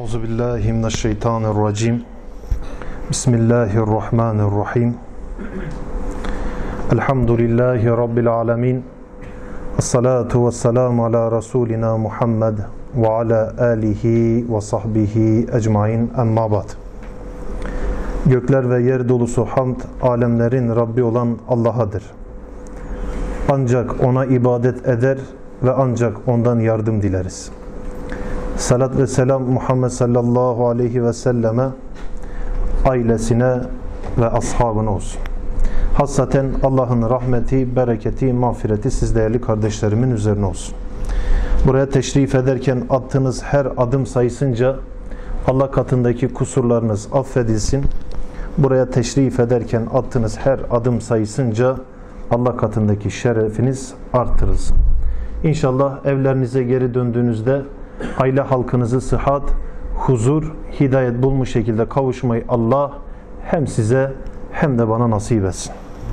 Euzu billahi mineşşeytanirracim. Bismillahirrahmanirrahim. Elhamdülillahi rabbil alamin. Essalatu vesselamu ala rasulina Muhammed ve ala alihi ve sahbihi ecmaîn. Amma ba'd. Gökler ve yer dolusu hamd, alemlerin Rabbi olan Allah'adır. Ancak ona ibadet eder ve ancak ondan yardım dileriz. Salat ve selam Muhammed sallallahu aleyhi ve selleme, ailesine ve ashabına olsun. Hassaten Allah'ın rahmeti, bereketi, mağfireti siz değerli kardeşlerimin üzerine olsun. Buraya teşrif ederken attığınız her adım sayısınca Allah katındaki kusurlarınız affedilsin. Buraya teşrif ederken attığınız her adım sayısınca Allah katındaki şerefiniz arttırılsın. İnşallah evlerinize geri döndüğünüzde aile halkınızı sıhhat, huzur, hidayet bulmuş şekilde kavuşmayı Allah hem size hem de bana nasip etsin.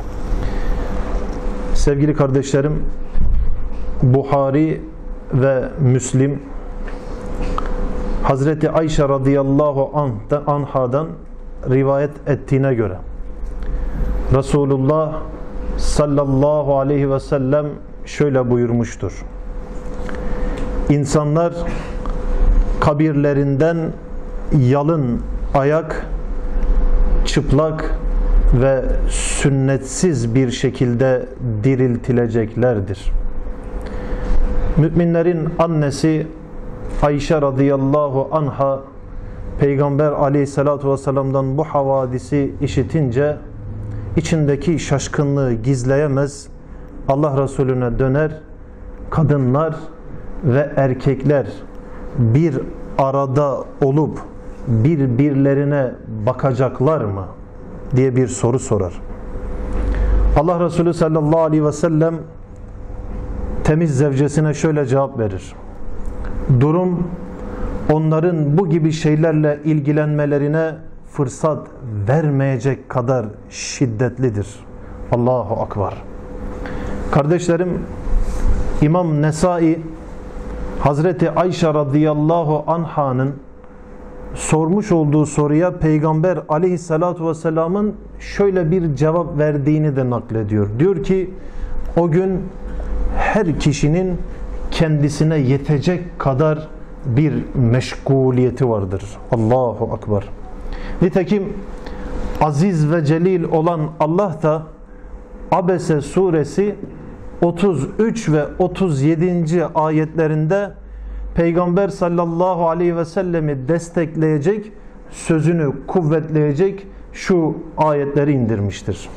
Sevgili kardeşlerim, Buhari ve Müslim Hazreti Ayşe radıyallahu anhadan rivayet ettiğine göre Resulullah sallallahu aleyhi ve sellem şöyle buyurmuştur: İnsanlar kabirlerinden yalın ayak, çıplak ve sünnetsiz bir şekilde diriltileceklerdir. Müminlerin annesi Ayşe radıyallahu anha Peygamber aleyhissalatu vesselam'dan bu havadisi işitince içindeki şaşkınlığı gizleyemez, Allah Resulüne döner, kadınlar ve erkekler bir arada olup birbirlerine bakacaklar mı diye bir soru sorar. Allah Resulü sallallahu aleyhi ve sellem temiz zevcesine şöyle cevap verir: durum onların bu gibi şeylerle ilgilenmelerine fırsat vermeyecek kadar şiddetlidir. Allahu Akbar. Kardeşlerim, İmam Nesai Hazreti Ayşe radıyallahu anh'ın sormuş olduğu soruya Peygamber aleyhissalatu vesselamın şöyle bir cevap verdiğini de naklediyor. Diyor ki, o gün her kişinin kendisine yetecek kadar bir meşguliyeti vardır. Allahu Akbar. Nitekim aziz ve celil olan Allah da Abese suresi 33 ve 37. ayetlerinde Peygamber sallallahu aleyhi ve sellemi destekleyecek, sözünü kuvvetleyecek şu ayetleri indirmiştir.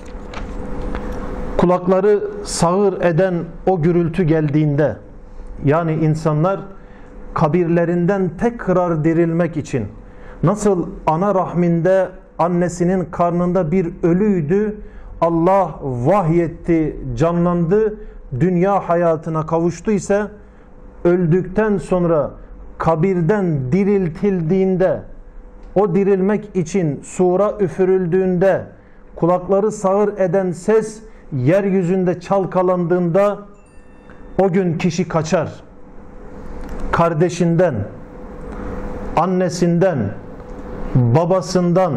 Kulakları sağır eden o gürültü geldiğinde, yani insanlar kabirlerinden tekrar dirilmek için, nasıl ana rahminde annesinin karnında bir ölüydü, Allah vahyetti, canlandı, dünya hayatına kavuştu ise öldükten sonra kabirden diriltildiğinde, o dirilmek için sura üfürüldüğünde, kulakları sağır eden ses yeryüzünde çalkalandığında o gün kişi kaçar. Kardeşinden, annesinden, babasından,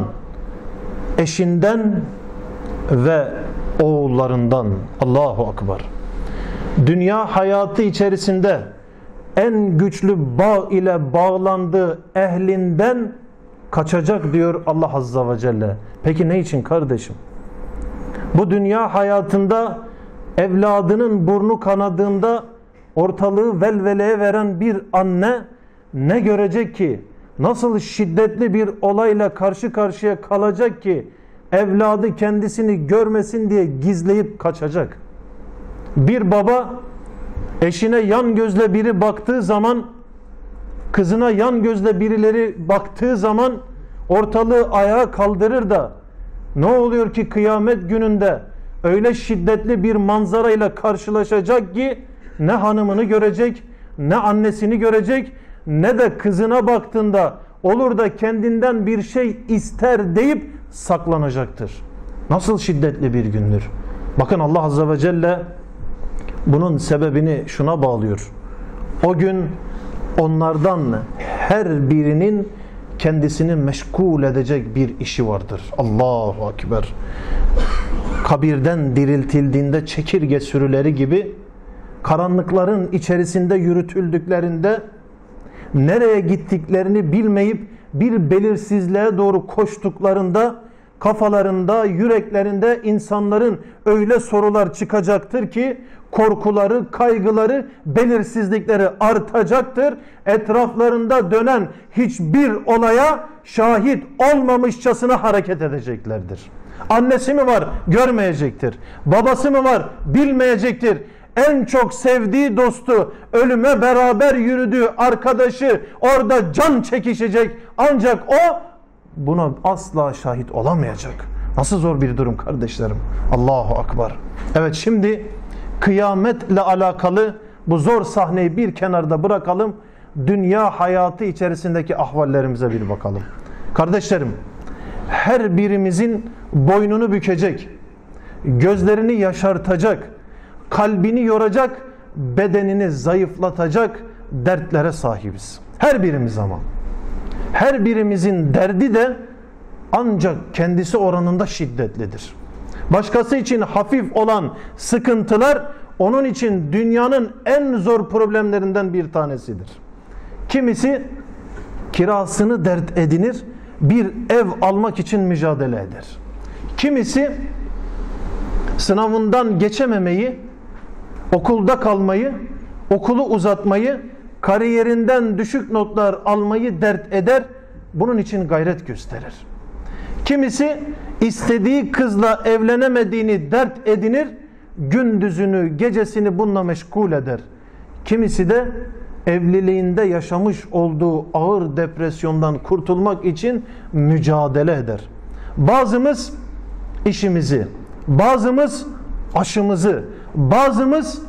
eşinden ve oğullarından. Allahu Akbar. Dünya hayatı içerisinde en güçlü bağ ile bağlandığı ehlinden kaçacak diyor Allah Azza ve Celle. Peki ne için kardeşim? Bu dünya hayatında evladının burnu kanadığında ortalığı velveleye veren bir anne ne görecek ki? Nasıl şiddetli bir olayla karşı karşıya kalacak ki evladı kendisini görmesin diye gizleyip kaçacak? Bir baba eşine yan gözle biri baktığı zaman, kızına yan gözle birileri baktığı zaman ortalığı ayağa kaldırır da ne oluyor ki kıyamet gününde öyle şiddetli bir manzarayla karşılaşacak ki ne hanımını görecek, ne annesini görecek, ne de kızına baktığında olur da kendinden bir şey ister deyip saklanacaktır. Nasıl şiddetli bir gündür. Bakın Allah Azze ve Celle bunun sebebini şuna bağlıyor. O gün onlardan her birinin kendisini meşgul edecek bir işi vardır. Allahu Ekber. Kabirden diriltildiğinde çekirge sürüleri gibi karanlıkların içerisinde yürütüldüklerinde nereye gittiklerini bilmeyip bir belirsizliğe doğru koştuklarında kafalarında, yüreklerinde insanların öyle sorular çıkacaktır ki korkuları, kaygıları, belirsizlikleri artacaktır. Etraflarında dönen hiçbir olaya şahit olmamışçasına hareket edeceklerdir. Annesi mi var? Görmeyecektir. Babası mı var? Bilmeyecektir. En çok sevdiği dostu, ölüme beraber yürüdüğü arkadaşı orada can çekişecek. Ancak o buna asla şahit olamayacak. Nasıl zor bir durum kardeşlerim. Allahu Ekber. Evet, şimdi kıyametle alakalı bu zor sahneyi bir kenarda bırakalım. Dünya hayatı içerisindeki ahvallerimize bir bakalım. Kardeşlerim, her birimizin boynunu bükecek, gözlerini yaşartacak, kalbini yoracak, bedenini zayıflatacak dertlere sahibiz. Her birimiz ama. Her birimizin derdi de ancak kendisi oranında şiddetlidir. Başkası için hafif olan sıkıntılar onun için dünyanın en zor problemlerinden bir tanesidir. Kimisi kirasını dert edinir, bir ev almak için mücadele eder. Kimisi sınavından geçememeyi, okulda kalmayı, okulu uzatmayı, kariyerinden düşük notlar almayı dert eder, bunun için gayret gösterir. Kimisi istediği kızla evlenemediğini dert edinir, gündüzünü, gecesini bununla meşgul eder. Kimisi de evliliğinde yaşamış olduğu ağır depresyondan kurtulmak için mücadele eder. Bazımız işimizi, bazımız aşımızı, bazımız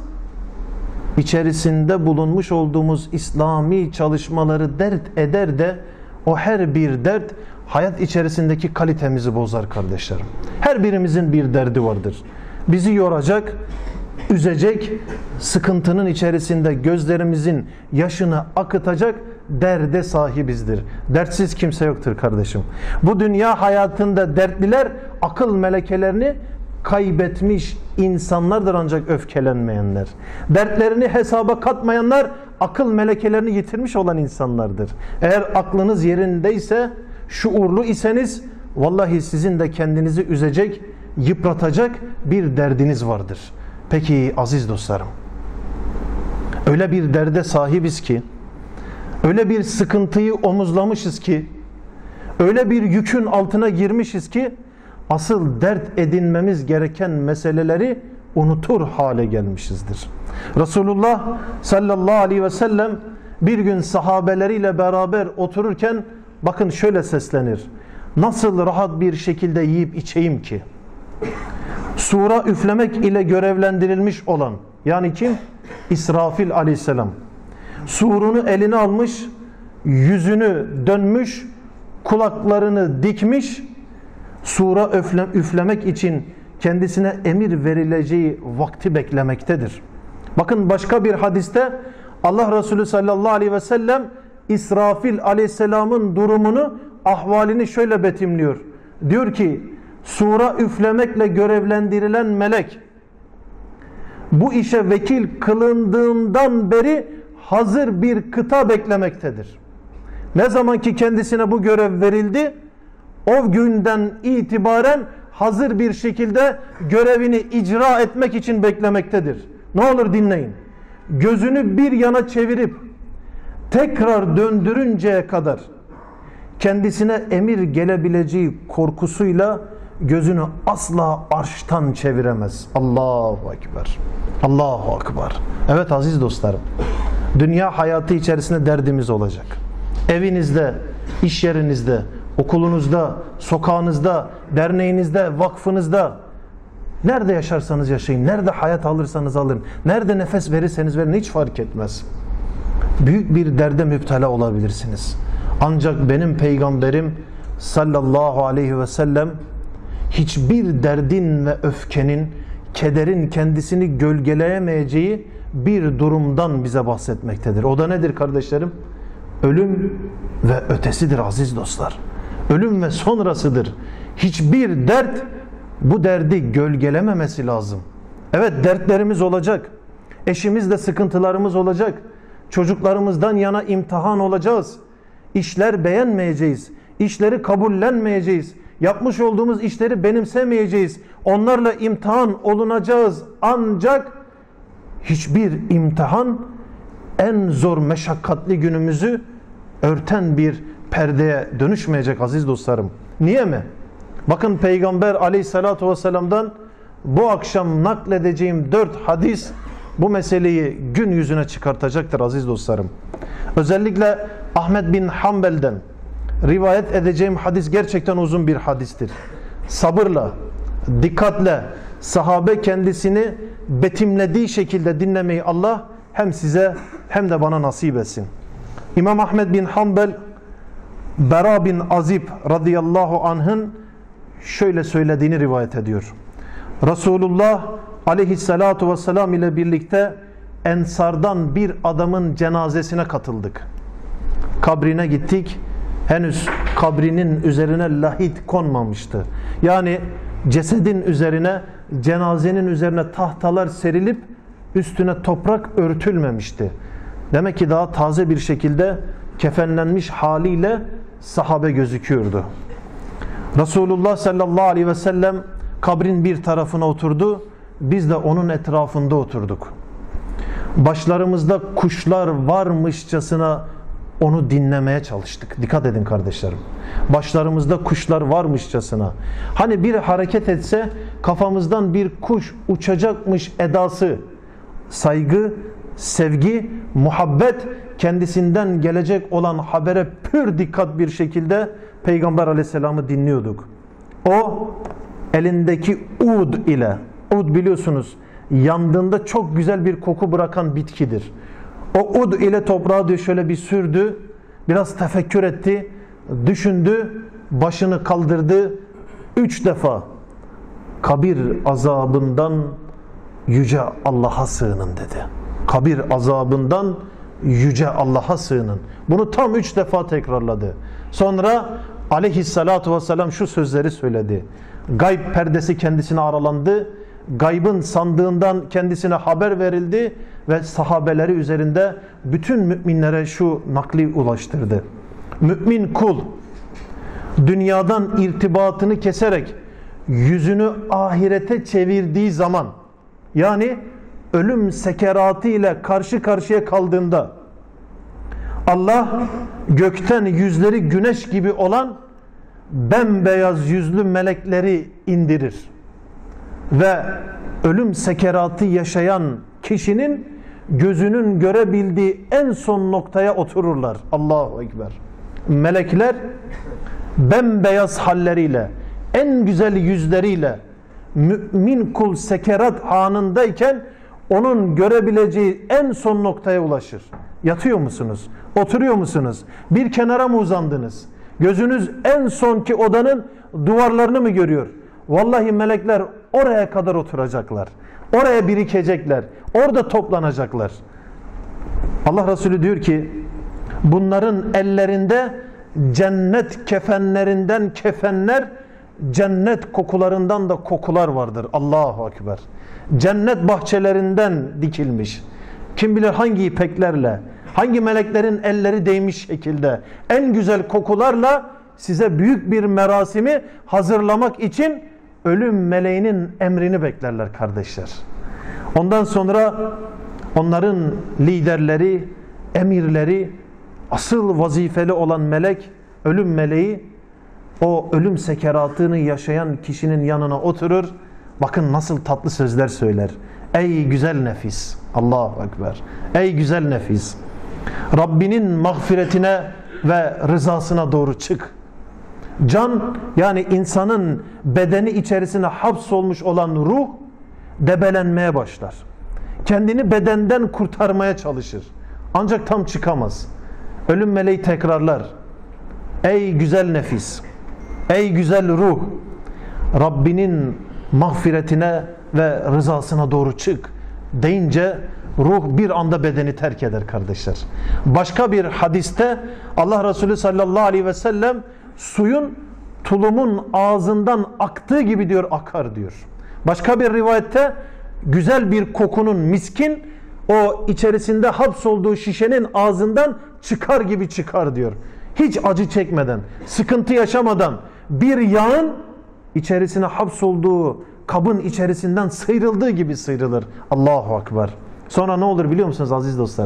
içerisinde bulunmuş olduğumuz İslami çalışmaları dert eder de o her bir dert hayat içerisindeki kalitemizi bozar kardeşlerim. Her birimizin bir derdi vardır. Bizi yoracak, üzecek, sıkıntının içerisinde gözlerimizin yaşını akıtacak derde sahibizdir. Dertsiz kimse yoktur kardeşim. Bu dünya hayatında dertliler akıl melekelerini kaybetmiş insanlardır, ancak öfkelenmeyenler. Dertlerini hesaba katmayanlar akıl melekelerini yitirmiş olan insanlardır. Eğer aklınız yerindeyse, şuurlu iseniz, vallahi sizin de kendinizi üzecek, yıpratacak bir derdiniz vardır. Peki aziz dostlarım, öyle bir derde sahibiz ki, öyle bir sıkıntıyı omuzlamışız ki, öyle bir yükün altına girmişiz ki asıl dert edinmemiz gereken meseleleri unutur hale gelmişizdir. Resulullah sallallahu aleyhi ve sellem bir gün sahabeleriyle beraber otururken bakın şöyle seslenir: nasıl rahat bir şekilde yiyip içeyim ki? Sura üflemek ile görevlendirilmiş olan, yani kim? İsrafil aleyhisselam. Surunu eline almış, yüzünü dönmüş, kulaklarını dikmiş, sura üflemek için kendisine emir verileceği vakti beklemektedir. Bakın başka bir hadiste Allah Resulü sallallahu aleyhi ve sellem İsrafil aleyhisselamın durumunu, ahvalini şöyle betimliyor. Diyor ki, sura üflemekle görevlendirilen melek bu işe vekil kılındığından beri hazır bir kıta beklemektedir. Ne zaman ki kendisine bu görev verildi, o günden itibaren hazır bir şekilde görevini icra etmek için beklemektedir. Ne olur dinleyin. Gözünü bir yana çevirip tekrar döndürünceye kadar kendisine emir gelebileceği korkusuyla gözünü asla arştan çeviremez. Allahu Ekber. Allahu Ekber. Evet aziz dostlarım, dünya hayatı içerisinde derdimiz olacak. Evinizde, iş yerinizde, okulunuzda, sokağınızda, derneğinizde, vakfınızda, nerede yaşarsanız yaşayın, nerede hayat alırsanız alın, nerede nefes verirseniz verin, hiç fark etmez. Büyük bir derde müptela olabilirsiniz. Ancak benim peygamberim sallallahu aleyhi ve sellem hiçbir derdin ve öfkenin, kederin kendisini gölgeleyemeyeceği bir durumdan bize bahsetmektedir. O da nedir kardeşlerim? ölüm ve ötesidir aziz dostlar. Ölüm ve sonrasıdır. Hiçbir dert bu derdi gölgelememesi lazım. Evet, dertlerimiz olacak. Eşimizle sıkıntılarımız olacak. Çocuklarımızdan yana imtihan olacağız. İşler beğenmeyeceğiz. İşleri kabullenmeyeceğiz. Yapmış olduğumuz işleri benimsemeyeceğiz. Onlarla imtihan olunacağız. Ancak hiçbir imtihan en zor meşakkatli günümüzü örten bir perdeye dönüşmeyecek aziz dostlarım. Niye mi? Bakın Peygamber aleyhissalatu vesselam'dan bu akşam nakledeceğim 4 hadis bu meseleyi gün yüzüne çıkartacaktır aziz dostlarım. Özellikle Ahmed bin Hanbel'den rivayet edeceğim hadis gerçekten uzun bir hadistir. Sabırla, dikkatle, sahabe kendisini betimlediği şekilde dinlemeyi Allah hem size hem de bana nasip etsin. İmam Ahmed bin Hanbel Bera bin Azib radıyallahu anh'ın şöyle söylediğini rivayet ediyor. Resulullah aleyhissalatu vesselam ile birlikte Ensardan bir adamın cenazesine katıldık. Kabrine gittik. Henüz kabrinin üzerine lahit konmamıştı. Yani cesedin üzerine, cenazenin üzerine tahtalar serilip üstüne toprak örtülmemişti. Demek ki daha taze bir şekilde kefenlenmiş haliyle sahabe gözüküyordu. Resulullah sallallahu aleyhi ve sellem kabrin bir tarafına oturdu. Biz de onun etrafında oturduk. Başlarımızda kuşlar varmışçasına onu dinlemeye çalıştık. Dikkat edin kardeşlerim. Başlarımızda kuşlar varmışçasına. Hani bir hareket etse kafamızdan bir kuş uçacakmış edası. Saygı, sevgi, muhabbet, kendisinden gelecek olan habere pür dikkat bir şekilde Peygamber aleyhisselamı dinliyorduk. O elindeki ud ile, ud biliyorsunuz yandığında çok güzel bir koku bırakan bitkidir. O ud ile toprağı şöyle bir sürdü, biraz tefekkür etti, düşündü, başını kaldırdı, 3 defa kabir azabından yüce Allah'a sığının dedi. Kabir azabından yüce Allah'a sığının. Bunu tam 3 defa tekrarladı. Sonra aleyhissalatu vesselam şu sözleri söyledi. Gayb perdesi kendisine aralandı. Gaybın sandığından kendisine haber verildi ve sahabeleri üzerinde bütün müminlere şu nakli ulaştırdı. Mümin kul dünyadan irtibatını keserek yüzünü ahirete çevirdiği zaman, yani ölüm sekeratı ile karşı karşıya kaldığında Allah gökten yüzleri güneş gibi olan bembeyaz yüzlü melekleri indirir ve ölüm sekeratı yaşayan kişinin gözünün görebildiği en son noktaya otururlar. Allahu Ekber. Melekler bembeyaz halleriyle, en güzel yüzleriyle mümin kul sekerat anındayken onun görebileceği en son noktaya ulaşır. Yatıyor musunuz? Oturuyor musunuz? Bir kenara mı uzandınız? Gözünüz en sonki odanın duvarlarını mı görüyor? Vallahi melekler oraya kadar oturacaklar. Oraya birikecekler. Orada toplanacaklar. Allah Resulü diyor ki bunların ellerinde cennet kefenlerinden kefenler, cennet kokularından da kokular vardır. Allahu Ekber. Cennet bahçelerinden dikilmiş. Kim bilir hangi ipeklerle, hangi meleklerin elleri değmiş şekilde, en güzel kokularla size büyük bir merasimi hazırlamak için ölüm meleğinin emrini beklerler kardeşler. Ondan sonra onların liderleri, emirleri, asıl vazifeli olan melek, ölüm meleği, o ölüm sekeratını yaşayan kişinin yanına oturur. Bakın nasıl tatlı sözler söyler. Ey güzel nefis. Allahu Ekber. Ey güzel nefis. Rabbinin mağfiretine ve rızasına doğru çık. Can, yani insanın bedeni içerisine hapsolmuş olan ruh debelenmeye başlar. Kendini bedenden kurtarmaya çalışır. Ancak tam çıkamaz. Ölüm meleği tekrarlar. Ey güzel nefis. Ey güzel ruh. Rabbinin mağfiretine ve rızasına doğru çık deyince ruh bir anda bedeni terk eder kardeşler. Başka bir hadiste Allah Resulü sallallahu aleyhi ve sellem suyun tulumun ağzından aktığı gibi diyor akar diyor. Başka bir rivayette güzel bir kokunun, miskin o içerisinde hapsolduğu şişenin ağzından çıkar gibi çıkar diyor. Hiç acı çekmeden, sıkıntı yaşamadan bir yağın içerisine hapsolduğu kabın içerisinden sıyrıldığı gibi sıyrılır. Allahu Ekber. Sonra ne olur biliyor musunuz aziz dostlar?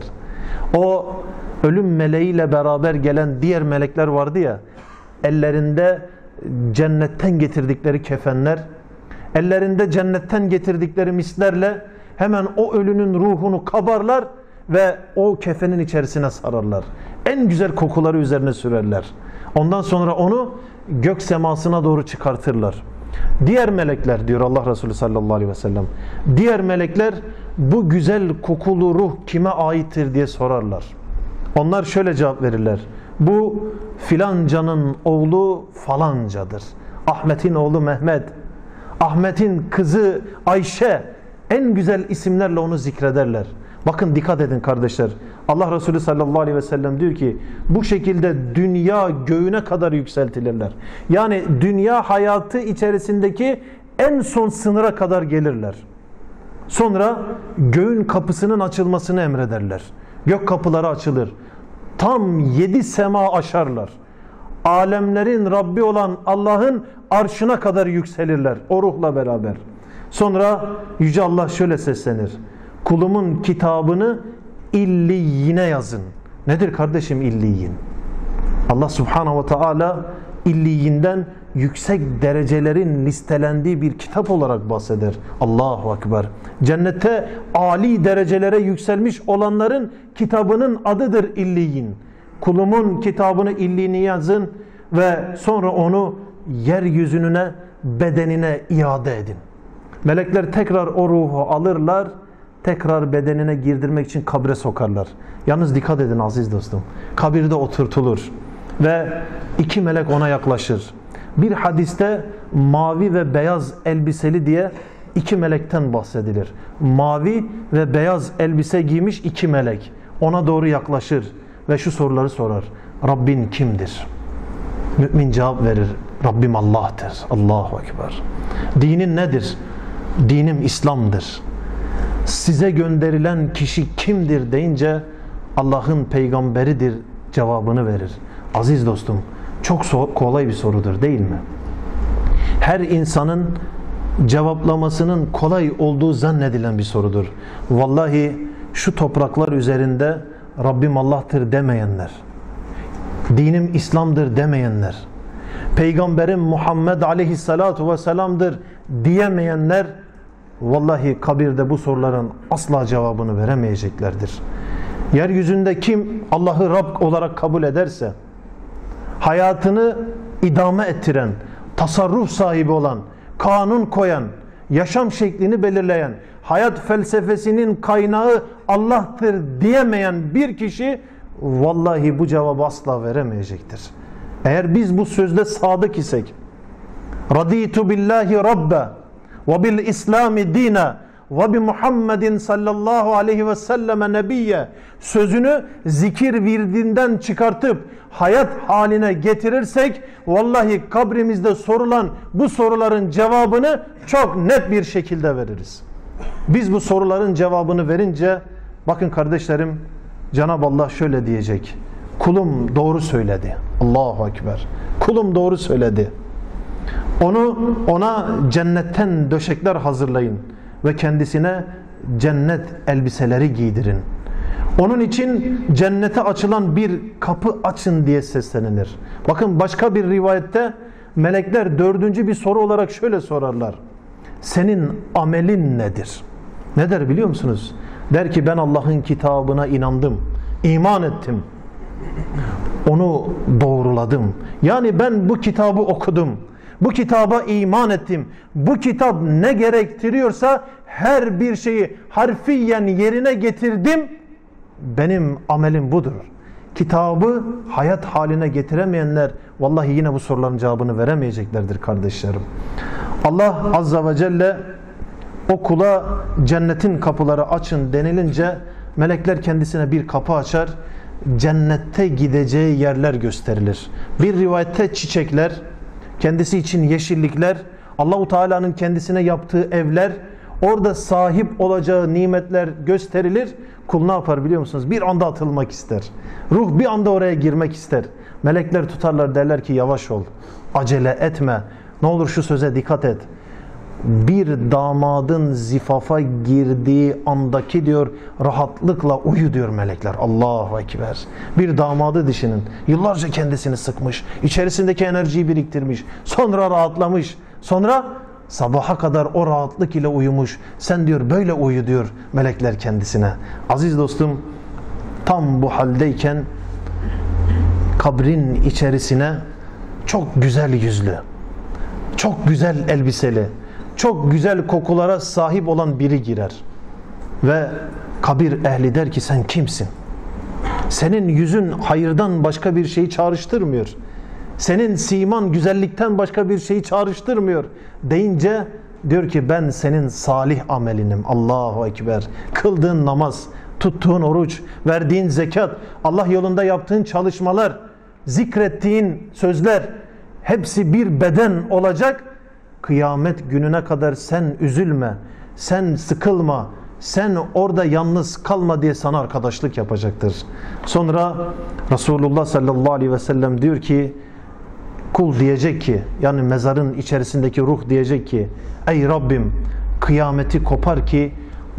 O ölüm meleğiyle beraber gelen diğer melekler vardı ya, ellerinde cennetten getirdikleri kefenler, ellerinde cennetten getirdikleri mislerle hemen o ölünün ruhunu kabarlar ve o kefenin içerisine sararlar. En güzel kokuları üzerine sürerler. Ondan sonra onu gök semasına doğru çıkartırlar. Diğer melekler diyor Allah Resulü sallallahu aleyhi ve sellem. Diğer melekler bu güzel kokulu ruh kime aittir diye sorarlar. Onlar şöyle cevap verirler. Bu filancanın oğlu falancadır. Ahmet'in oğlu Mehmet. Ahmet'in kızı Ayşe. En güzel isimlerle onu zikrederler. Bakın dikkat edin kardeşler. Allah Resulü sallallahu aleyhi ve sellem diyor ki bu şekilde dünya göğüne kadar yükseltilirler. Yani dünya hayatı içerisindeki en son sınıra kadar gelirler. Sonra göğün kapısının açılmasını emrederler. Gök kapıları açılır. Tam 7 sema aşarlar. Alemlerin Rabbi olan Allah'ın arşına kadar yükselirler o ruhla beraber. Sonra Yüce Allah şöyle seslenir. Kulumun kitabını illiyine yazın. Nedir kardeşim illiyin? Allah Subhanahu ve Teala illiyinden yüksek derecelerin listelendiği bir kitap olarak bahseder. Allahu Ekber. Cennette âli derecelere yükselmiş olanların kitabının adıdır illiyin. Kulumun kitabını illiyine yazın ve sonra onu yeryüzüne, bedenine iade edin. Melekler tekrar o ruhu alırlar, tekrar bedenine girdirmek için kabre sokarlar. Yalnız dikkat edin aziz dostum. Kabirde oturtulur ve 2 melek ona yaklaşır. Bir hadiste mavi ve beyaz elbiseli diye 2 melekten bahsedilir. Mavi ve beyaz elbise giymiş 2 melek ona doğru yaklaşır ve şu soruları sorar. Rabbin kimdir? Mümin cevap verir. Rabbim Allah'tır. Allahu Ekber. Dinin nedir? Dinim İslam'dır. Size gönderilen kişi kimdir deyince Allah'ın peygamberidir cevabını verir. Aziz dostum, çok kolay bir sorudur değil mi? Her insanın cevaplamasının kolay olduğu zannedilen bir sorudur. Vallahi şu topraklar üzerinde Rabbim Allah'tır demeyenler, dinim İslam'dır demeyenler, Peygamberim Muhammed aleyhissalatu vesselam'dır diyemeyenler vallahi kabirde bu soruların asla cevabını veremeyeceklerdir. Yeryüzünde kim Allah'ı Rab olarak kabul ederse, hayatını idame ettiren, tasarruf sahibi olan, kanun koyan, yaşam şeklini belirleyen, hayat felsefesinin kaynağı Allah'tır diyemeyen bir kişi vallahi bu cevabı asla veremeyecektir. Eğer biz bu sözde sadık isek, raditu billahi rabbe ve bil islami dine ve bi Muhammedin sallallahu aleyhi ve selleme nebiyye sözünü zikir virdinden çıkartıp hayat haline getirirsek vallahi kabrimizde sorulan bu soruların cevabını çok net bir şekilde veririz. Biz bu soruların cevabını verince bakın kardeşlerim Cenab-ı Allah şöyle diyecek. Kulum doğru söyledi. Allahu Ekber. Kulum doğru söyledi. Ona cennetten döşekler hazırlayın ve kendisine cennet elbiseleri giydirin. Onun için cennete açılan bir kapı açın diye seslenilir. Bakın başka bir rivayette melekler 4. bir soru olarak şöyle sorarlar. Senin amelin nedir? Ne der biliyor musunuz? Der ki ben Allah'ın kitabına inandım, iman ettim. Onu doğruladım. Yani ben bu kitabı okudum. Bu kitaba iman ettim. Bu kitap ne gerektiriyorsa her bir şeyi harfiyen yerine getirdim. Benim amelim budur. Kitabı hayat haline getiremeyenler vallahi yine bu soruların cevabını veremeyeceklerdir kardeşlerim. Allah Azze ve Celle o kula cennetin kapıları açın denilince melekler kendisine bir kapı açar. Cennette gideceği yerler gösterilir. Bir rivayette çiçekler, kendisi için yeşillikler, Allahu Teala'nın kendisine yaptığı evler, orada sahip olacağı nimetler gösterilir. Kul ne yapar biliyor musunuz? Bir anda atılmak ister. Ruh bir anda oraya girmek ister. Melekler tutarlar, derler ki yavaş ol, acele etme. Ne olur şu söze dikkat et. Bir damadın zifafa girdiği andaki diyor rahatlıkla uyu diyor melekler. Allahu Ekber. Bir damadı düşünün. Yıllarca kendisini sıkmış. İçerisindeki enerjiyi biriktirmiş. Sonra rahatlamış. Sonra sabaha kadar o rahatlık ile uyumuş. Sen diyor böyle uyu diyor melekler kendisine. Aziz dostum, tam bu haldeyken kabrin içerisine çok güzel yüzlü, çok güzel elbiseli, çok güzel kokulara sahip olan biri girer. Ve kabir ehli der ki sen kimsin? Senin yüzün hayırdan başka bir şeyi çağrıştırmıyor. Senin siman güzellikten başka bir şeyi çağrıştırmıyor. Deyince diyor ki ben senin salih amelinim. Allahu Ekber. Kıldığın namaz, tuttuğun oruç, verdiğin zekat, Allah yolunda yaptığın çalışmalar, zikrettiğin sözler hepsi bir beden olacak. Kıyamet gününe kadar sen üzülme, sen sıkılma, sen orada yalnız kalma diye sana arkadaşlık yapacaktır. Sonra Resulullah sallallahu aleyhi ve sellem diyor ki kul diyecek ki, yani mezarın içerisindeki ruh diyecek ki ey Rabbim kıyameti kopar ki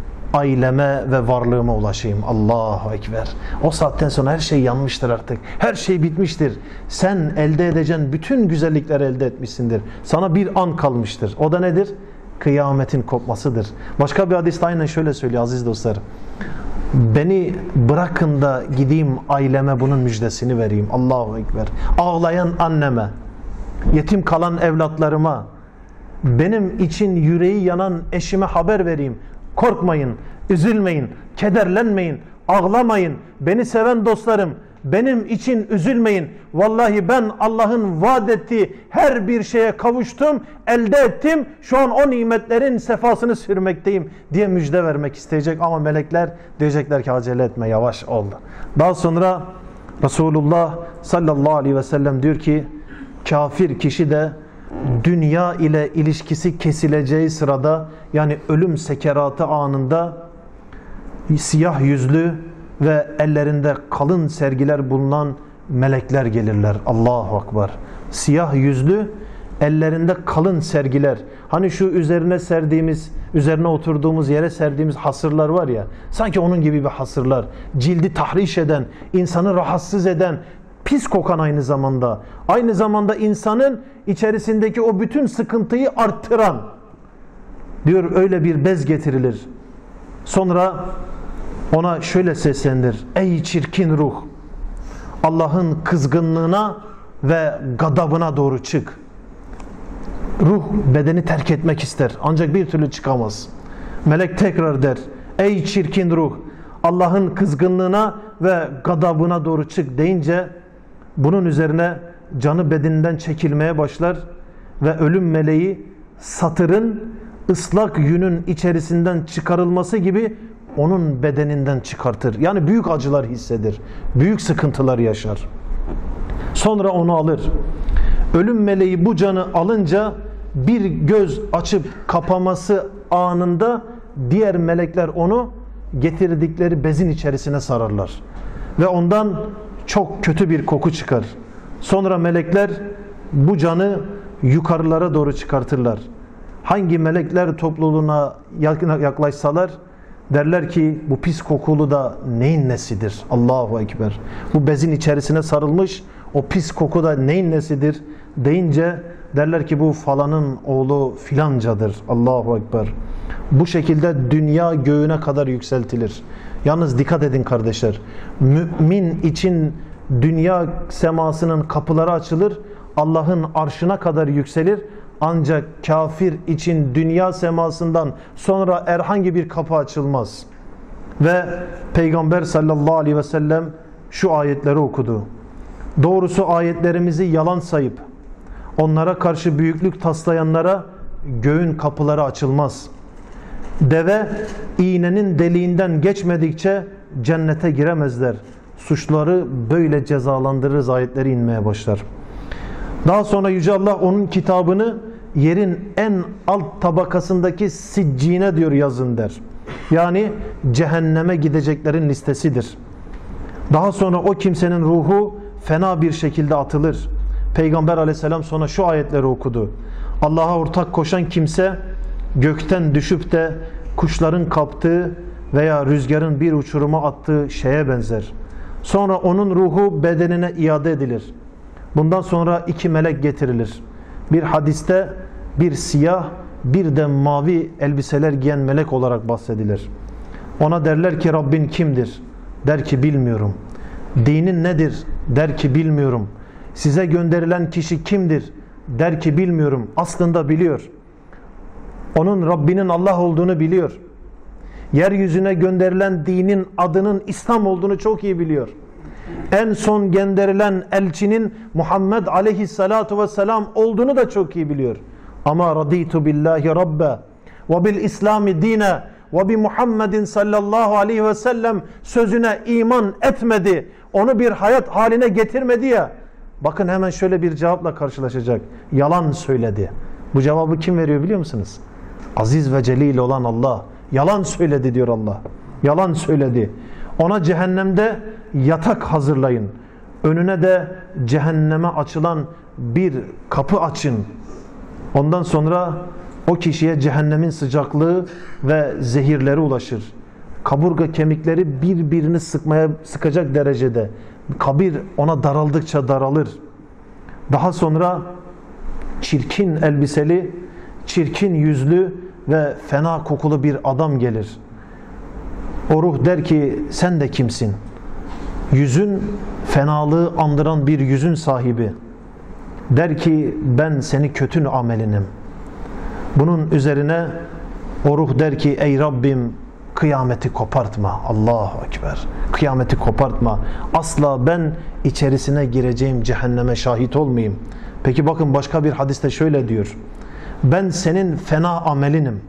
aileme ve varlığıma ulaşayım. Allahu Ekber. O saatten sonra her şey yanmıştır artık. Her şey bitmiştir. Sen elde edeceğin bütün güzellikleri elde etmişsindir. Sana bir an kalmıştır. O da nedir? Kıyametin kopmasıdır. Başka bir hadiste aynen şöyle söylüyor aziz dostlar. Beni bırakın da gideyim aileme bunun müjdesini vereyim. Allahu Ekber. Ağlayan anneme, yetim kalan evlatlarıma, benim için yüreği yanan eşime haber vereyim. Korkmayın, üzülmeyin, kederlenmeyin, ağlamayın. Beni seven dostlarım, benim için üzülmeyin. Vallahi ben Allah'ın vaat ettiği her bir şeye kavuştum, elde ettim. Şu an o nimetlerin sefasını sürmekteyim diye müjde vermek isteyecek. Ama melekler diyecekler ki acele etme, yavaş ol. Daha sonra Resulullah sallallahu aleyhi ve sellem diyor ki kafir kişi de dünya ile ilişkisi kesileceği sırada, yani ölüm sekeratı anında siyah yüzlü ve ellerinde kalın sergiler bulunan melekler gelirler. Allahu Ekber. Siyah yüzlü, ellerinde kalın sergiler. Hani şu üzerine serdiğimiz, üzerine oturduğumuz yere serdiğimiz hasırlar var ya, sanki onun gibi bir hasırlar. Cildi tahriş eden, insanı rahatsız eden, pis kokan aynı zamanda. Aynı zamanda insanın içerisindeki o bütün sıkıntıyı arttıran. Diyor öyle bir bez getirilir. Sonra ona şöyle seslenir. Ey çirkin ruh! Allah'ın kızgınlığına ve gadabına doğru çık. Ruh bedeni terk etmek ister. Ancak bir türlü çıkamaz. Melek tekrar der. Ey çirkin ruh! Allah'ın kızgınlığına ve gadabına doğru çık deyince bunun üzerine canı bedeninden çekilmeye başlar ve ölüm meleği satırın ıslak yünün içerisinden çıkarılması gibi onun bedeninden çıkartır. Yani büyük acılar hissedir. Büyük sıkıntılar yaşar. Sonra onu alır. Ölüm meleği bu canı alınca bir göz açıp kapaması anında diğer melekler onu getirdikleri bezin içerisine sararlar. Ve ondan çok kötü bir koku çıkar. Sonra melekler bu canı yukarılara doğru çıkartırlar. Hangi melekler topluluğuna yaklaşsalar derler ki bu pis kokulu da neyin nesidir? Allahu Ekber. Bu bezin içerisine sarılmış o pis koku da neyin nesidir? Deyince derler ki bu falanın oğlu filancadır. Allahu Ekber. Bu şekilde dünya göğüne kadar yükseltilir. Yalnız dikkat edin kardeşler. Mümin için dünya semasının kapıları açılır. Allah'ın arşına kadar yükselir. Ancak kafir için dünya semasından sonra herhangi bir kapı açılmaz. Ve Peygamber sallallahu aleyhi ve sellem şu ayetleri okudu. Doğrusu ayetlerimizi yalan sayıp onlara karşı büyüklük taslayanlara göğün kapıları açılmaz. Deve iğnenin deliğinden geçmedikçe cennete giremezler. Suçları böyle cezalandırırız ayetleri inmeye başlar. Daha sonra Yüce Allah onun kitabını yerin en alt tabakasındaki siccine diyor yazın der. Yani cehenneme gideceklerin listesidir. Daha sonra o kimsenin ruhu fena bir şekilde atılır. Peygamber aleyhisselam sonra şu ayetleri okudu. Allah'a ortak koşan kimse gökten düşüp de kuşların kaptığı veya rüzgarın bir uçuruma attığı şeye benzer. Sonra onun ruhu bedenine iade edilir. Bundan sonra iki melek getirilir. Bir hadiste bir siyah, bir de mavi elbiseler giyen melek olarak bahsedilir. Ona derler ki Rabbin kimdir? Der ki bilmiyorum. Dinin nedir? Der ki bilmiyorum. Size gönderilen kişi kimdir? Der ki bilmiyorum. Aslında biliyor. Onun Rabbinin Allah olduğunu biliyor. Yeryüzüne gönderilen dinin adının İslam olduğunu çok iyi biliyor. En son gönderilen elçinin Muhammed aleyhissalatu vesselam olduğunu da çok iyi biliyor. Ama raditu billahi rabbe ve bil islami dine ve bi Muhammedin sallallahu aleyhi ve sellem sözüne iman etmedi. Onu bir hayat haline getirmedi ya. Bakın hemen şöyle bir cevapla karşılaşacak. Yalan söyledi. Bu cevabı kim veriyor biliyor musunuz? Aziz ve celil olan Allah. Yalan söyledi diyor Allah. Yalan söyledi. Ona cehennemde yatak hazırlayın. Önüne de cehenneme açılan bir kapı açın. Ondan sonra o kişiye cehennemin sıcaklığı ve zehirleri ulaşır. Kaburga kemikleri birbirini sıkacak derecede. Kabir ona daraldıkça daralır. Daha sonra çirkin elbiseli, çirkin yüzlü ve fena kokulu bir adam gelir. O ruh der ki sen de kimsin? Yüzün fenalığı andıran bir yüzün sahibi. Der ki ben seni kötü amelinim. Bunun üzerine o ruh der ki ey Rabbim kıyameti kopartma. Allahu Ekber. Kıyameti kopartma. Asla ben içerisine gireceğim cehenneme şahit olmayayım. Peki bakın başka bir hadiste şöyle diyor. Ben senin fena amelinim.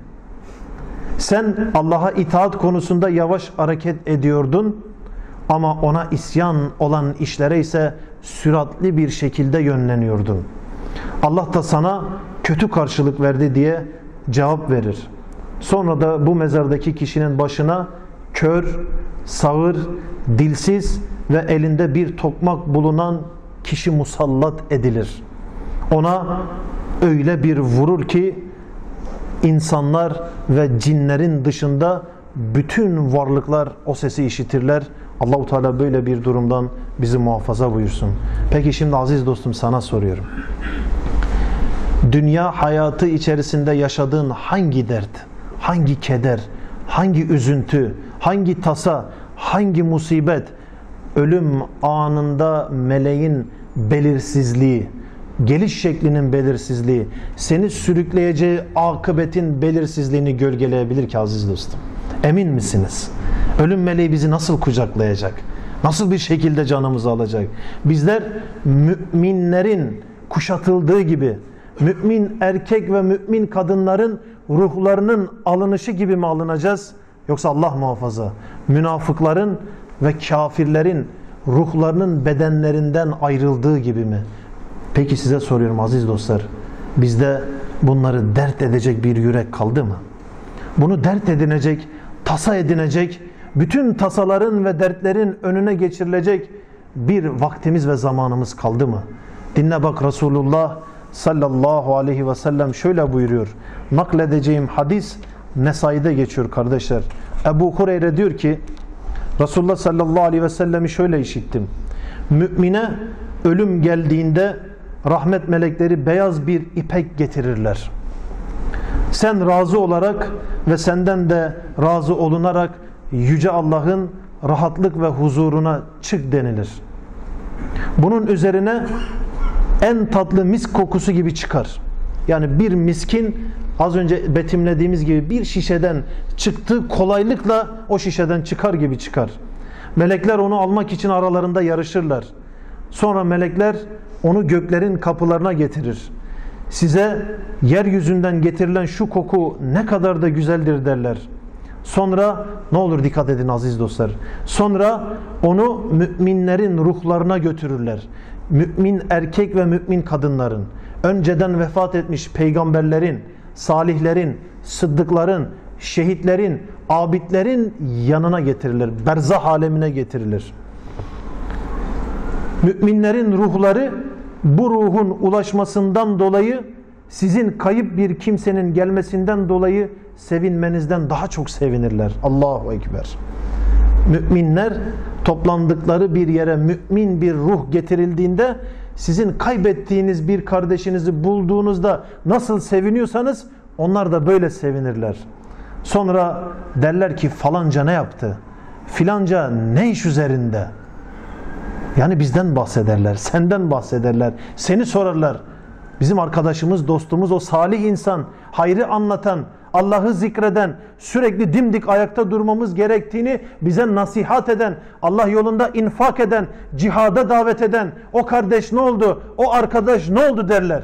Sen Allah'a itaat konusunda yavaş hareket ediyordun ama ona isyan olan işlere ise süratli bir şekilde yönleniyordun. Allah da sana kötü karşılık verdi diye cevap verir. Sonra da bu mezardaki kişinin başına kör, sağır, dilsiz ve elinde bir tokmak bulunan kişi musallat edilir. Ona öyle bir vurur ki insanlar ve cinlerin dışında bütün varlıklar o sesi işitirler. Allah-u Teala böyle bir durumdan bizi muhafaza buyursun. Peki şimdi aziz dostum sana soruyorum. Dünya hayatı içerisinde yaşadığın hangi dert, hangi keder, hangi üzüntü, hangi tasa, hangi musibet, ölüm anında meleğin belirsizliği, geliş şeklinin belirsizliği, seni sürükleyeceği akıbetin belirsizliğini gölgeleyebilir ki aziz dostum. Emin misiniz? Ölüm meleği bizi nasıl kucaklayacak? Nasıl bir şekilde canımızı alacak? Bizler müminlerin kuşatıldığı gibi, mümin erkek ve mümin kadınların ruhlarının alınışı gibi mi alınacağız? Yoksa Allah muhafaza, münafıkların ve kafirlerin ruhlarının bedenlerinden ayrıldığı gibi mi? Peki size soruyorum aziz dostlar, bizde bunları dert edecek bir yürek kaldı mı? Bunu dert edinecek, tasa edinecek, bütün tasaların ve dertlerin önüne geçirilecek bir vaktimiz ve zamanımız kaldı mı? Dinle bak, Resulullah sallallahu aleyhi ve sellem şöyle buyuruyor. Nakledeceğim hadis Nesai'de geçiyor kardeşler. Ebu Hureyre diyor ki Resulullah sallallahu aleyhi ve sellemi şöyle işittim. Mümine ölüm geldiğinde rahmet melekleri beyaz bir ipek getirirler. Sen razı olarak ve senden de razı olunarak Yüce Allah'ın rahatlık ve huzuruna çık denilir. Bunun üzerine en tatlı misk kokusu gibi çıkar. Yani bir miskin az önce betimlediğimiz gibi bir şişeden çıktığı kolaylıkla o şişeden çıkar gibi çıkar. Melekler onu almak için aralarında yarışırlar. Sonra melekler onu göklerin kapılarına getirir. size yeryüzünden getirilen şu koku ne kadar da güzeldir derler. Sonra ne olur dikkat edin aziz dostlar. Sonra onu müminlerin ruhlarına götürürler. Mümin erkek ve mümin kadınların, önceden vefat etmiş peygamberlerin, salihlerin, sıddıkların, şehitlerin, abidlerin yanına getirilir. Berzah alemine getirilir. Müminlerin ruhları bu ruhun ulaşmasından dolayı, sizin kayıp bir kimsenin gelmesinden dolayı sevinmenizden daha çok sevinirler. Allahu Ekber. Müminler toplandıkları bir yere mümin bir ruh getirildiğinde, sizin kaybettiğiniz bir kardeşinizi bulduğunuzda nasıl seviniyorsanız onlar da böyle sevinirler. Sonra derler ki falanca ne yaptı? Filanca ne iş üzerinde? Yani bizden bahsederler, senden bahsederler, seni sorarlar. Bizim arkadaşımız, dostumuz, o salih insan, hayrı anlatan, Allah'ı zikreden, sürekli dimdik ayakta durmamız gerektiğini bize nasihat eden, Allah yolunda infak eden, cihada davet eden, o kardeş ne oldu, o arkadaş ne oldu derler.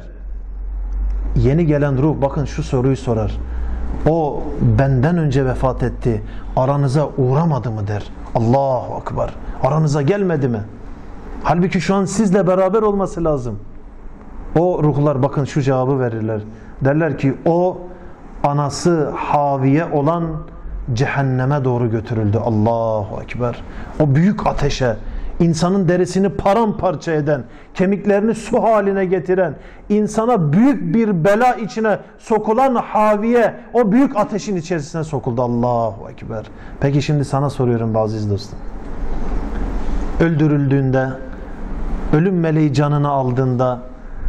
Yeni gelen ruh bakın şu soruyu sorar. O benden önce vefat etti, aranıza uğramadı mı der. Allahu Ekber. Aranıza gelmedi mi? Halbuki şu an sizle beraber olması lazım. O ruhlar bakın şu cevabı verirler. Derler ki o anası Haviye olan cehenneme doğru götürüldü. Allahu Ekber. O büyük ateşe, insanın derisini paramparça eden, kemiklerini su haline getiren, insana büyük bir bela içine sokulan Haviye, o büyük ateşin içerisine sokuldu. Allahu Ekber. Peki şimdi sana soruyorum aziz dostum. Öldürüldüğünde, ölüm meleği canını aldığında,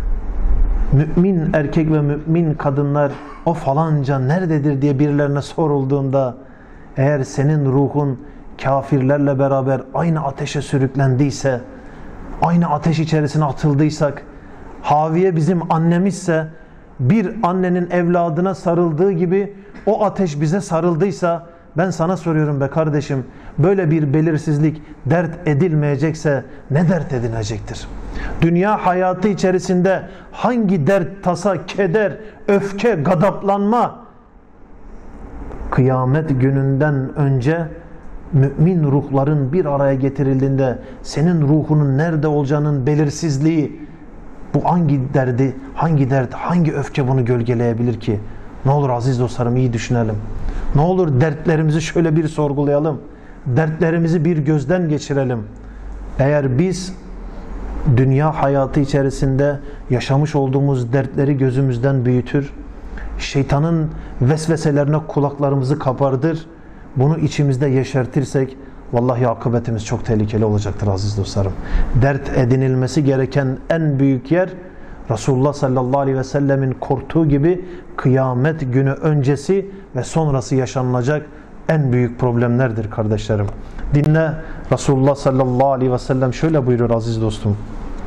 mümin erkek ve mümin kadınlar o falanca nerededir diye birilerine sorulduğunda, eğer senin ruhun kafirlerle beraber aynı ateşe sürüklendiyse, aynı ateş içerisine atıldıysak, Haviye bizim annemizse, bir annenin evladına sarıldığı gibi o ateş bize sarıldıysa, ben sana soruyorum be kardeşim, böyle bir belirsizlik dert edilmeyecekse ne dert edilecektir? Dünya hayatı içerisinde hangi dert, tasa, keder, öfke, gadaplanma kıyamet gününden önce mümin ruhların bir araya getirildiğinde senin ruhunun nerede olacağının belirsizliği, bu hangi derdi, hangi dert, hangi öfke bunu gölgeleyebilir ki? Ne olur aziz dostlarım iyi düşünelim. Ne olur dertlerimizi şöyle bir sorgulayalım. Dertlerimizi bir gözden geçirelim. Eğer biz dünya hayatı içerisinde yaşamış olduğumuz dertleri gözümüzden büyütür, şeytanın vesveselerine kulaklarımızı kapardır, bunu içimizde yeşertirsek, vallahi akıbetimiz çok tehlikeli olacaktır aziz dostlarım. Dert edinilmesi gereken en büyük yer, Resulullah sallallahu aleyhi ve sellemin korktuğu gibi kıyamet günü öncesi ve sonrası yaşanılacak en büyük problemlerdir kardeşlerim. Dinle, Resulullah sallallahu aleyhi ve sellem şöyle buyuruyor aziz dostum.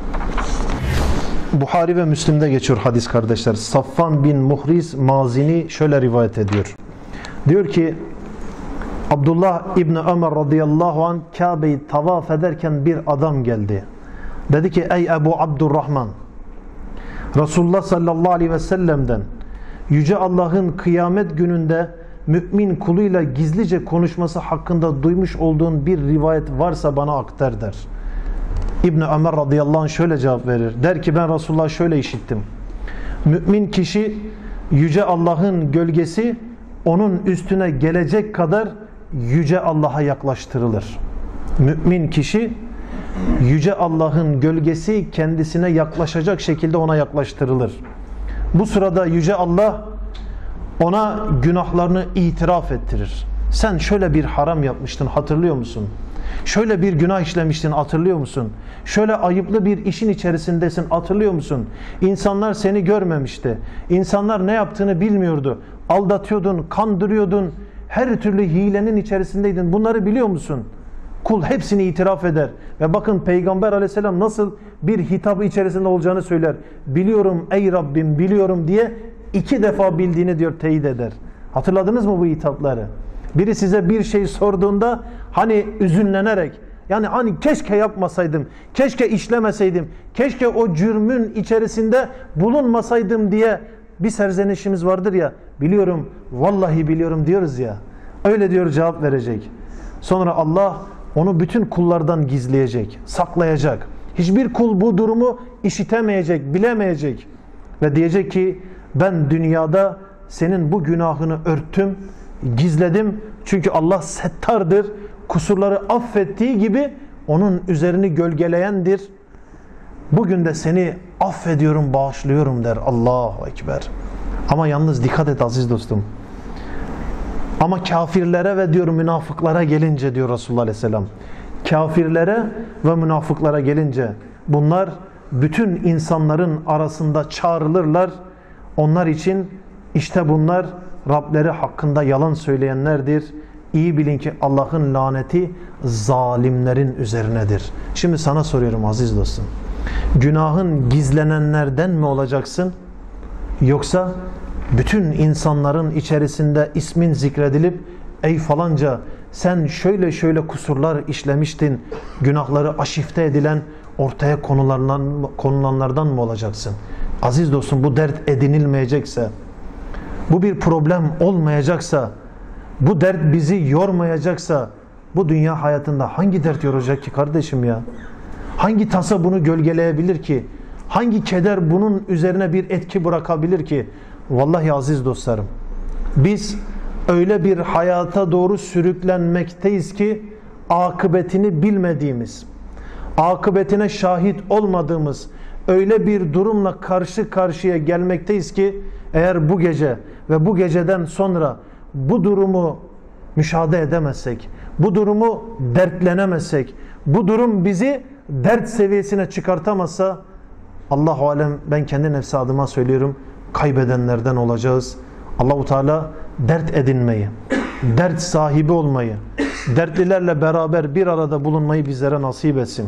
Buhari ve Müslim'de geçiyor hadis kardeşler. Safvan bin Muhriz Mazini şöyle rivayet ediyor. Diyor ki Abdullah İbni Ömer radıyallahu anh Kabe'yi tavaf ederken bir adam geldi. Dedi ki ey Ebu Abdurrahman, Resulullah sallallahu aleyhi ve sellem'den Yüce Allah'ın kıyamet gününde mümin kuluyla gizlice konuşması hakkında duymuş olduğun bir rivayet varsa bana aktar der. İbn Ömer radıyallahu anh şöyle cevap verir. Der ki ben Resulullah şöyle işittim. Mümin kişi Yüce Allah'ın gölgesi onun üstüne gelecek kadar Yüce Allah'a yaklaştırılır. Mümin kişi Yüce Allah'ın gölgesi kendisine yaklaşacak şekilde ona yaklaştırılır. Bu sırada Yüce Allah ona günahlarını itiraf ettirir. Sen şöyle bir haram yapmıştın, hatırlıyor musun? Şöyle bir günah işlemiştin, hatırlıyor musun? Şöyle ayıplı bir işin içerisindesin, hatırlıyor musun? İnsanlar seni görmemişti. İnsanlar ne yaptığını bilmiyordu. Aldatıyordun, kandırıyordun. Her türlü hilenin içerisindeydin. Bunları biliyor musun? Kul hepsini itiraf eder. Ve bakın Peygamber aleyhisselam nasıl bir hitabı içerisinde olacağını söyler. Biliyorum ey Rabbim, biliyorum diye 2 defa bildiğini diyor teyit eder. Hatırladınız mı bu hitapları? Biri size bir şey sorduğunda hani üzünlenerek, Yani hani keşke yapmasaydım, keşke işlemeseydim, keşke o cürmün içerisinde bulunmasaydım diye bir serzenişimiz vardır ya. Biliyorum, vallahi biliyorum diyoruz ya. Öyle diyor, cevap verecek. Sonra Allah onu bütün kullardan gizleyecek, saklayacak. Hiçbir kul bu durumu işitemeyecek, bilemeyecek. Ve diyecek ki ben dünyada senin bu günahını örttüm, gizledim. Çünkü Allah settardır. Kusurları affettiği gibi onun üzerini gölgeleyendir. Bugün de seni affediyorum, bağışlıyorum der. Allahu Ekber. Ama yalnız dikkat et aziz dostum. Ama kafirlere ve diyor münafıklara gelince diyor Resulullah Aleyhisselam. Kafirlere ve münafıklara gelince bunlar bütün insanların arasında çağrılırlar. Onlar için işte bunlar Rableri hakkında yalan söyleyenlerdir. İyi bilin ki Allah'ın laneti zalimlerin üzerinedir. Şimdi sana soruyorum aziz dostum. Günahın gizlenenlerden mi olacaksın? Yoksa bütün insanların içerisinde ismin zikredilip ey falanca sen şöyle şöyle kusurlar işlemiştin, günahları aşifte edilen ortaya konulanlardan mı olacaksın? Aziz dostum, bu dert edinilmeyecekse, bu bir problem olmayacaksa, bu dert bizi yormayacaksa, bu dünya hayatında hangi dert yoracak ki kardeşim ya? Hangi tasa bunu gölgeleyebilir ki? Hangi keder bunun üzerine bir etki bırakabilir ki? Vallahi aziz dostlarım, biz öyle bir hayata doğru sürüklenmekteyiz ki akıbetini bilmediğimiz, akıbetine şahit olmadığımız öyle bir durumla karşı karşıya gelmekteyiz ki eğer bu gece ve bu geceden sonra bu durumu müşahede edemezsek, bu durumu dertlenemezsek, bu durum bizi dert seviyesine çıkartamazsa Allah-u Alem, ben kendi nefsi adıma söylüyorum, kaybedenlerden olacağız. Allah-u Teala dert edinmeyi, dert sahibi olmayı, dertlilerle beraber bir arada bulunmayı bizlere nasip etsin.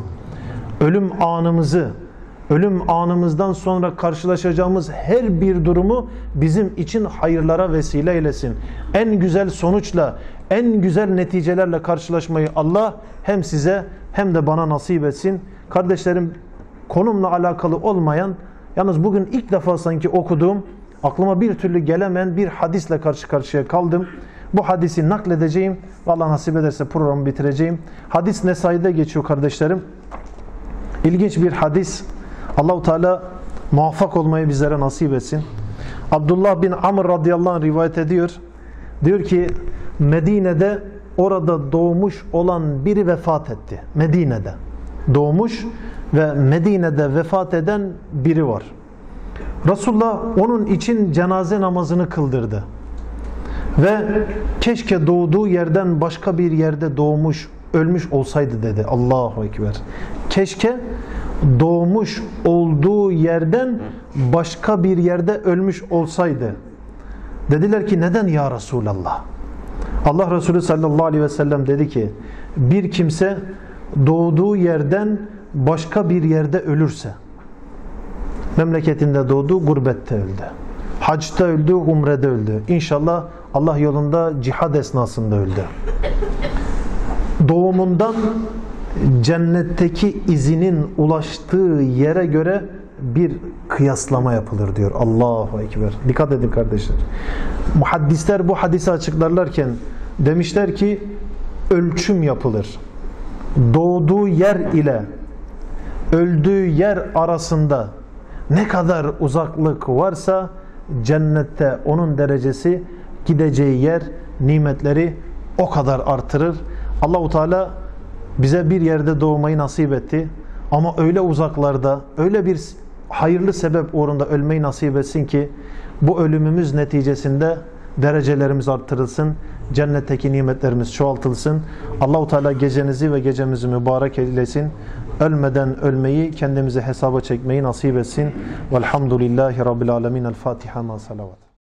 Ölüm anımızdan sonra karşılaşacağımız her bir durumu bizim için hayırlara vesile eylesin. En güzel sonuçla, en güzel neticelerle karşılaşmayı Allah hem size hem de bana nasip etsin. Kardeşlerim, konumla alakalı olmayan, yalnız bugün ilk defa sanki okuduğum, aklıma bir türlü gelemeyen bir hadisle karşı karşıya kaldım. Bu hadisi nakledeceğim. Vallahi nasip ederse programı bitireceğim. Hadis Nesai'de geçiyor kardeşlerim. İlginç bir hadis. Allah-u Teala muvaffak olmayı bizlere nasip etsin. Abdullah bin Amr radıyallahu anh rivayet ediyor. Diyor ki Medine'de orada doğmuş olan biri vefat etti. Medine'de doğmuş ve Medine'de vefat eden biri var. Resulullah onun için cenaze namazını kıldırdı. Ve keşke doğduğu yerden başka bir yerde doğmuş, ölmüş olsaydı dedi. Allahu Ekber. Keşke doğmuş olduğu yerden başka bir yerde ölmüş olsaydı. Dediler ki neden ya Resulallah? Allah Resulü sallallahu aleyhi ve sellem dedi ki bir kimse doğduğu yerden başka bir yerde ölürse, memleketinde doğdu, gurbette öldü, hacda öldü, umrede öldü, İnşallah Allah yolunda cihad esnasında öldü, doğumundan cennetteki izinin ulaştığı yere göre bir kıyaslama yapılır diyor. Allahu Ekber. Dikkat edin kardeşler. Muhaddisler bu hadisi açıklarlarken demişler ki ölçüm yapılır. Doğduğu yer ile öldüğü yer arasında ne kadar uzaklık varsa cennette onun derecesi, gideceği yer, nimetleri o kadar artırır. Allah-u Teala bize bir yerde doğmayı nasip etti. Ama öyle uzaklarda, öyle bir hayırlı sebep uğrunda ölmeyi nasip etsin ki bu ölümümüz neticesinde derecelerimiz artırılsın, cennetteki nimetlerimiz çoğaltılsın. Allah-u Teala gecenizi ve gecemizi mübarek eylesin. Ölmeden ölmeyi, kendimizi hesaba çekmeyi nasip etsin. Velhamdülillahi Rabbil alemin. El Fatiha ma salavat.